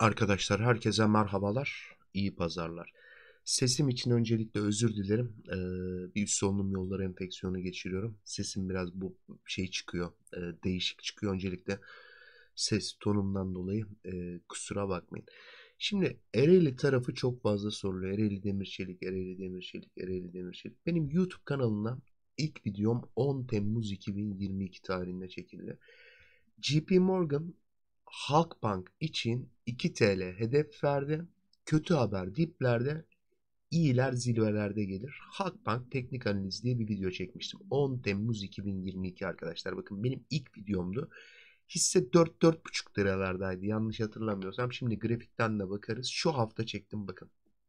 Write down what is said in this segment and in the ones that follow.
Arkadaşlar herkese merhabalar, iyi pazarlar. Sesim için öncelikle özür dilerim. Bir üst solunum yolları enfeksiyonu geçiriyorum. Sesim biraz bu şey çıkıyor, değişik çıkıyor. Öncelikle ses tonumdan dolayı kusura bakmayın. Şimdi Ereğli tarafı çok fazla soruluyor. Ereğli Demirçelik, Ereğli Demirçelik, Ereğli Demirçelik. Benim YouTube kanalına ilk videom 10 Temmuz 2022 tarihinde çekildi. JP Morgan Halkbank için 2 TL hedef verdi. Kötü haber diplerde, iyiler zirvelerde gelir. Halkbank teknik analiz diye bir video çekmiştim. 10 Temmuz 2022 arkadaşlar. Bakın benim ilk videomdu. Hisse 4-4,5 liralardaydı. Yanlış hatırlamıyorsam. Şimdi grafikten de bakarız. Şu hafta çektim bakın.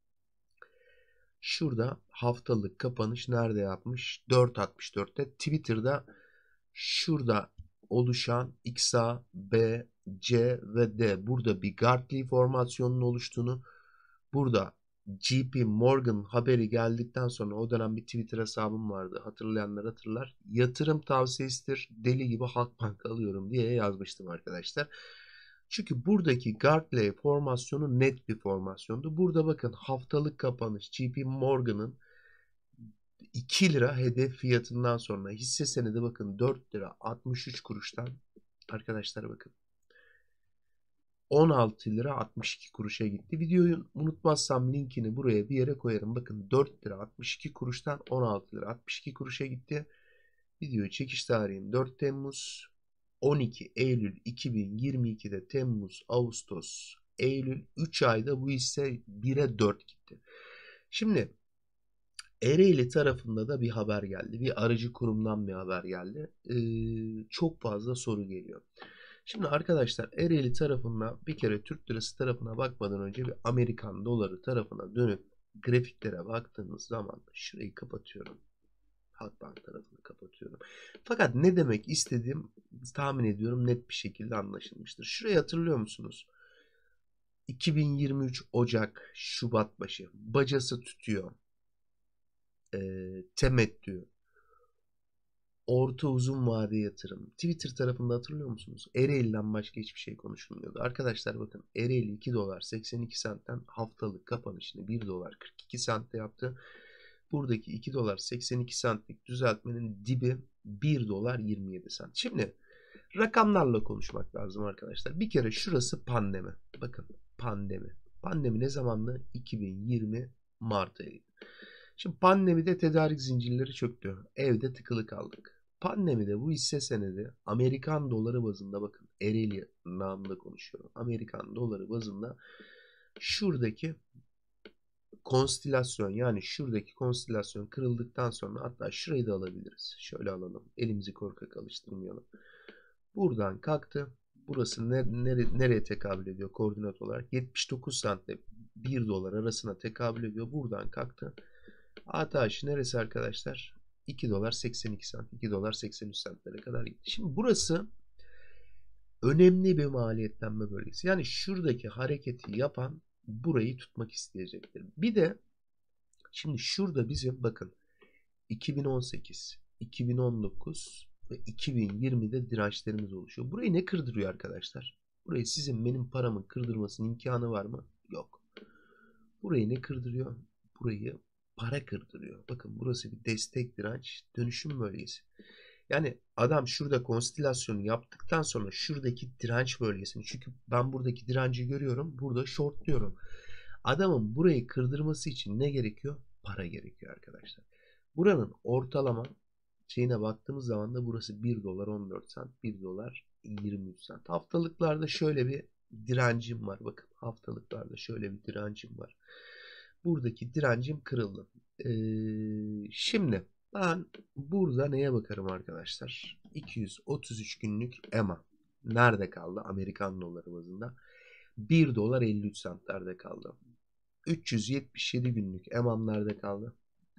Şurada haftalık kapanış nerede yapmış? 4.64'te. Twitter'da şurada oluşan XA, B, C ve D. Burada bir Gartley formasyonunun oluştuğunu, burada JP Morgan haberi geldikten sonra o dönem bir Twitter hesabım vardı. Hatırlayanlar hatırlar. Yatırım tavsiyesidir. Deli gibi Halkbank alıyorum diye yazmıştım arkadaşlar. Çünkü buradaki Gartley formasyonu net bir formasyondu. Burada bakın haftalık kapanış JP Morgan'ın 2 lira hedef fiyatından sonra hisse senedi bakın 4 lira 63 kuruştan arkadaşlar bakın 16 lira 62 kuruşa gitti. Videoyu unutmazsam linkini buraya bir yere koyarım. Bakın 4 lira 62 kuruştan 16 lira 62 kuruşa gitti. Videoyu çekiş tarihim 4 Temmuz. 12 Eylül 2022'de Temmuz, Ağustos, Eylül 3 ayda bu hisse 1'e 4 gitti. Şimdi Ereğli tarafında da bir haber geldi. Bir aracı kurumdan bir haber geldi. Çok fazla soru geliyor. Şimdi arkadaşlar Ereğli tarafına bir kere Türk lirası tarafına bakmadan önce bir Amerikan doları tarafına dönüp grafiklere baktığınız zaman şurayı kapatıyorum. Halkbank tarafını kapatıyorum. Fakat ne demek istediğim tahmin ediyorum net bir şekilde anlaşılmıştır. Şurayı hatırlıyor musunuz? 2023 Ocak, Şubat başı bacası tutuyor. Temettü, orta uzun vade yatırım. Twitter tarafında hatırlıyor musunuz? Ereğli'den başka hiçbir şey konuşulmuyordu. Arkadaşlar bakın Ereğli 2 dolar 82 sentten haftalık kapanışını 1 dolar 42 sentte yaptı. Buradaki 2 dolar 82 centlik düzeltmenin dibi 1 dolar 27 sent. Şimdi rakamlarla konuşmak lazım arkadaşlar. Bir kere şurası pandemi. Bakın pandemi. Pandemi ne zamandı? 2020 Mart ayı. Şimdi pandemide tedarik zincirleri çöktü. Evde tıkılı kaldık. Pandemide bu hisse senedi Amerikan doları bazında bakın Ereğli namında konuşuyorum. Amerikan doları bazında şuradaki konstilasyon yani şuradaki konstilasyon kırıldıktan sonra hatta şurayı da alabiliriz. Şöyle alalım. Elimizi korkak alıştırmayalım. Buradan kalktı. Burası nereye tekabül ediyor koordinat olarak? 79 centle 1 dolar arasına tekabül ediyor. Buradan kalktı. ATH neresi arkadaşlar? 2 dolar 82 cent. 2 dolar 83 centlere kadar gitti. Şimdi burası önemli bir maliyetlenme bölgesi. Yani şuradaki hareketi yapan burayı tutmak isteyecektir. Bir de şimdi şurada bizim bakın 2018, 2019 ve 2020'de dirençlerimiz oluşuyor. Burayı ne kırdırıyor arkadaşlar? Burayı sizin benim paramın kırdırmasının imkanı var mı? Yok. Burayı ne kırdırıyor? Burayı para kırdırıyor. Bakın burası bir destek direnç dönüşüm bölgesi. Yani adam şurada konstelasyonu yaptıktan sonra şuradaki direnç bölgesini çünkü ben buradaki direnci görüyorum. Burada shortluyorum. Adamın burayı kırdırması için ne gerekiyor? Para gerekiyor arkadaşlar. Buranın ortalama şeyine baktığımız zaman da burası 1 dolar 14 cent, 1 dolar 23 cent. Haftalıklarda şöyle bir direncim var. Bakın haftalıklarda şöyle bir direncim var. Buradaki direncim kırıldı. Şimdi ben burada neye bakarım arkadaşlar? 233 günlük EMA. Nerede kaldı? Amerikan doları bazında. 1 dolar 53 centlerde kaldı. 377 günlük EMA'm nerede kaldı?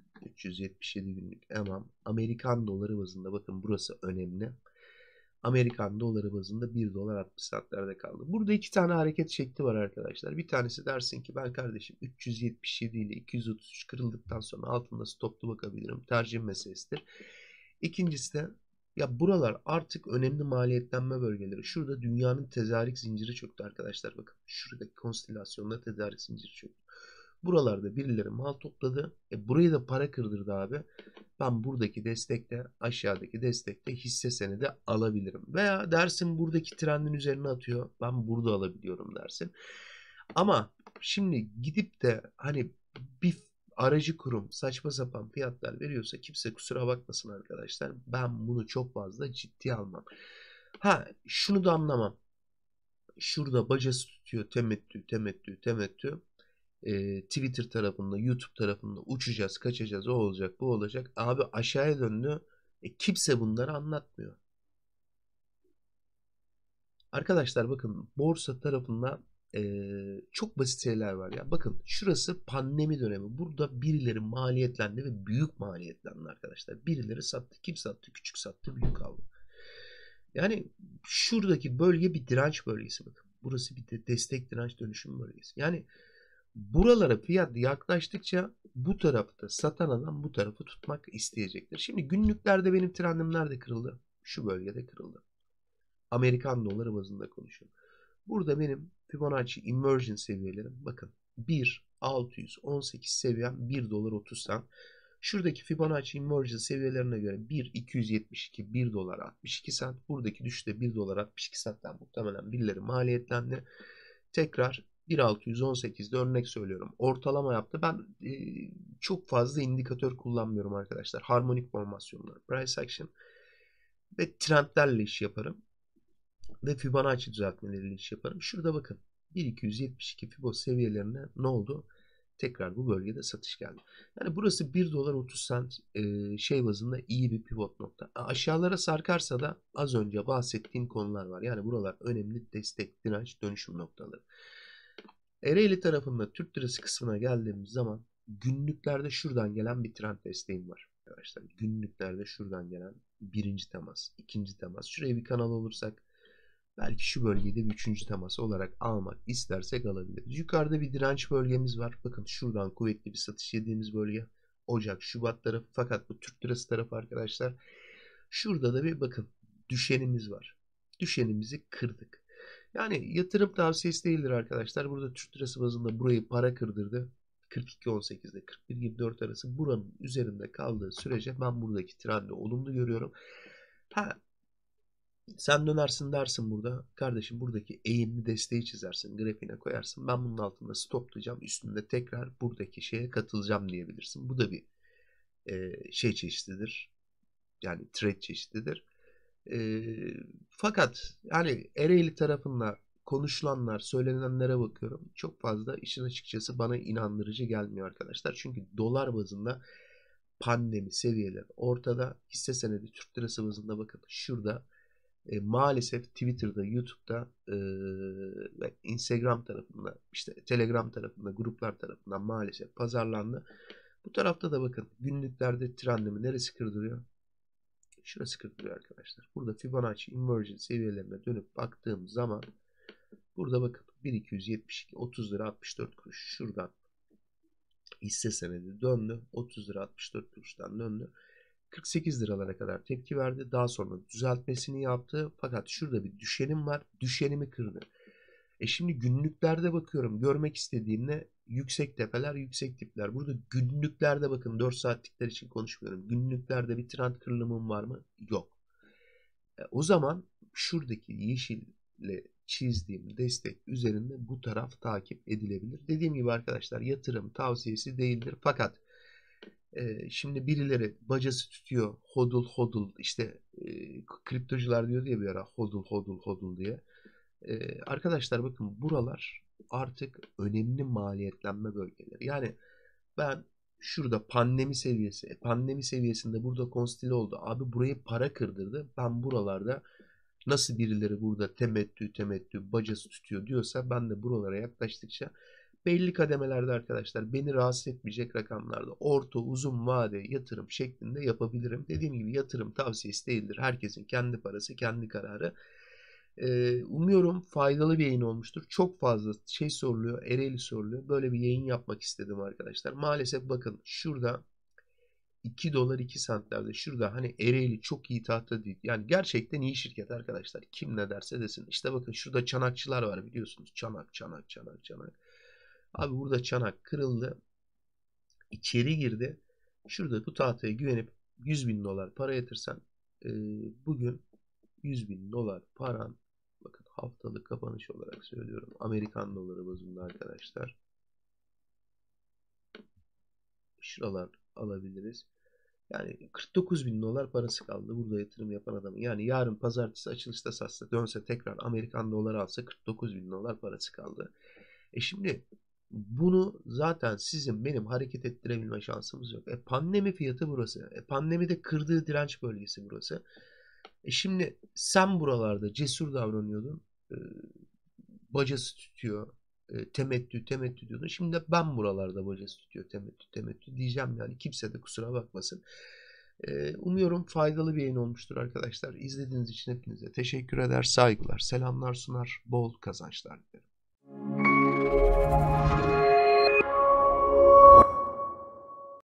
377 günlük EMA'm Amerikan doları bazında bakın burası önemli. Amerikan doları bazında 1 dolar 60 centlerde kaldı. Burada iki tane hareket şekli var arkadaşlar. Bir tanesi dersin ki ben kardeşim 377 ile 233 kırıldıktan sonra altında stoplu bakabilirim. Tercih meselesidir. İkincisi de Ya buralar artık önemli maliyetlenme bölgeleri. Şurada dünyanın tedarik zinciri çöktü arkadaşlar, bakın. Şuradaki konstelasyonda tedarik zinciri çöktü. Buralarda birileri mal topladı. Burayı da para kırdırdı abi. Ben buradaki destekte, aşağıdaki destekte hisse senedi alabilirim. Veya dersin buradaki trendin üzerine atıyor, ben burada alabiliyorum dersin. Ama şimdi gidip de hani bir aracı kurum saçma sapan fiyatlar veriyorsa kimse kusura bakmasın arkadaşlar. Ben bunu çok fazla ciddiye almam. Ha, şunu da anlamam. Şurada bacası tutuyor, temettü temettü temettü. Twitter tarafında, YouTube tarafında uçacağız, kaçacağız, o olacak, bu olacak. Abi aşağıya döndü. Kimse bunları anlatmıyor. Arkadaşlar bakın, borsa tarafında çok basit şeyler var ya. Bakın şurası pandemi dönemi. Burada birileri maliyetlendi ve büyük maliyetlendi arkadaşlar. Birileri sattı. Kim sattı? Küçük sattı, büyük aldı. Yani şuradaki bölge bir direnç bölgesi bakın. Burası bir de destek direnç dönüşüm bölgesi. Yani buralara fiyat yaklaştıkça bu tarafta satan adam bu tarafı tutmak isteyecektir. Şimdi günlüklerde benim trendim nerede kırıldı? Şu bölgede kırıldı. Amerikan doları bazında konuşuyorum. Burada benim Fibonacci inversion seviyelerim bakın 1.618 seviyem 1 dolar 30 cent. Şuradaki Fibonacci inversion seviyelerine göre 1.272 1 dolar 62 cent. Buradaki düşüşte 1 dolar 62 centten muhtemelen birileri maliyetlendi. Tekrar 1.618'de örnek söylüyorum, ortalama yaptı. Ben çok fazla indikatör kullanmıyorum arkadaşlar. Harmonik formasyonlar, price action ve trendlerle iş yaparım. Ve Fibonacci düzeltmeleriyle iş yaparım. Şurada bakın 1.272 Fibo seviyelerine ne oldu? Tekrar bu bölgede satış geldi. Yani burası 1 dolar 30 cent şey bazında iyi bir pivot nokta. Aşağılara sarkarsa da az önce bahsettiğim konular var. Yani buralar önemli destek, direnç, dönüşüm noktaları. Ereğli tarafında Türk lirası kısmına geldiğimiz zaman günlüklerde şuradan gelen bir trend desteğim var. Arkadaşlar günlüklerde şuradan gelen birinci temas, ikinci temas. Şuraya bir kanal olursak belki şu bölgeyi de bir üçüncü temas olarak almak istersek alabiliriz. Yukarıda bir direnç bölgemiz var. Bakın şuradan kuvvetli bir satış yediğimiz bölge. Ocak, Şubat tarafı. Fakat bu Türk lirası tarafı arkadaşlar. Şurada da bir bakın düşenimiz var. Düşenimizi kırdık. Yani yatırım tavsiyesi değildir arkadaşlar. Burada Türk lirası bazında burayı para kırdırdı. 42.18'de 41.24 arası buranın üzerinde kaldığı sürece ben buradaki trendi olumlu görüyorum. Ha, sen dönersin dersin burada. Kardeşim buradaki eğimli desteği çizersin. Grafiğine koyarsın. Ben bunun altında stoplayacağım. Üstünde tekrar buradaki şeye katılacağım diyebilirsin. Bu da bir şey çeşididir. Yani trade çeşididir. E, Fakat yani Ereğli tarafında konuşulanlar, söylenenlere bakıyorum. Çok fazla işin açıkçası bana inandırıcı gelmiyor arkadaşlar. Çünkü dolar bazında pandemi seviyeleri ortada. Hisse senedi Türk lirası bazında bakın şurada maalesef Twitter'da, YouTube'da ve Instagram tarafında, işte Telegram tarafında, gruplar tarafından maalesef pazarlandı. Bu tarafta da bakın günlüklerde trendimi neresi kırdırıyor? Şurası kırdırıyor arkadaşlar. Burada Fibonacci inversion seviyelerine dönüp baktığım zaman burada bakın 1.272 30 lira 64 kuruş şuradan hisse senedi döndü. 30 lira 64 kuruştan döndü. 48 liralara kadar tepki verdi. Daha sonra düzeltmesini yaptı. Fakat şurada bir düşenim var. Düşenimi kırdı. Şimdi günlüklerde bakıyorum. Görmek istediğimde yüksek tepeler, yüksek dipler. Burada günlüklerde bakın 4 saatlikler için konuşmuyorum. Günlüklerde bir trend kırılımım var mı? Yok. O zaman şuradaki yeşille çizdiğim destek üzerinde bu taraf takip edilebilir. Dediğim gibi arkadaşlar yatırım tavsiyesi değildir. Fakat şimdi birileri bacası tutuyor hodl hodl işte kriptocular diyor diye bir ara hodl hodl hodl diye. Arkadaşlar bakın buralar artık önemli maliyetlenme bölgeleri. Yani ben şurada pandemi seviyesinde burada konstile oldu. Abi burayı para kırdırdı. Ben buralarda nasıl birileri burada temettü bacası tutuyor diyorsa ben de buralara yaklaştıkça belli kademelerde arkadaşlar beni rahatsız etmeyecek rakamlarda orta uzun vade yatırım şeklinde yapabilirim. Dediğim gibi yatırım tavsiyesi değildir. Herkesin kendi parası, kendi kararı. Umuyorum faydalı bir yayın olmuştur. Çok fazla şey soruluyor, Ereğli soruluyor. Böyle bir yayın yapmak istedim arkadaşlar. Maalesef bakın şurada 2 dolar 2 centlerde. Şurada hani Ereğli çok iyi tahta değil. Yani gerçekten iyi şirket arkadaşlar. Kim ne derse desin. İşte bakın şurada çanakçılar var biliyorsunuz. Çanak, çanak, çanak, çanak. Abi burada çanak kırıldı. İçeri girdi. Şurada bu tahtaya güvenip 100 bin dolar para yatırsan bugün 100 bin dolar paran, bakın haftalık kapanış olarak söylüyorum. Amerikan doları bazında arkadaşlar. Şuralar alabiliriz. Yani 49 bin dolar parası kaldı burada yatırım yapan adamın. Yani yarın pazartesi açılışta satsa dönse tekrar Amerikan doları alsa 49 bin dolar parası kaldı. Şimdi bunu zaten sizin benim hareket ettirebilme şansımız yok. Pandemi fiyatı burası. Pandemide kırdığı direnç bölgesi burası. Şimdi sen buralarda cesur davranıyordun. E, Bacası tutuyor. Temettü temettü diyordun. Şimdi de ben buralarda bacası tutuyor temettü temettü diyeceğim yani. Kimse de kusura bakmasın. Umuyorum faydalı bir yayın olmuştur arkadaşlar. İzlediğiniz için hepinize teşekkür eder, saygılar, selamlar sunar, bol kazançlar dilerim.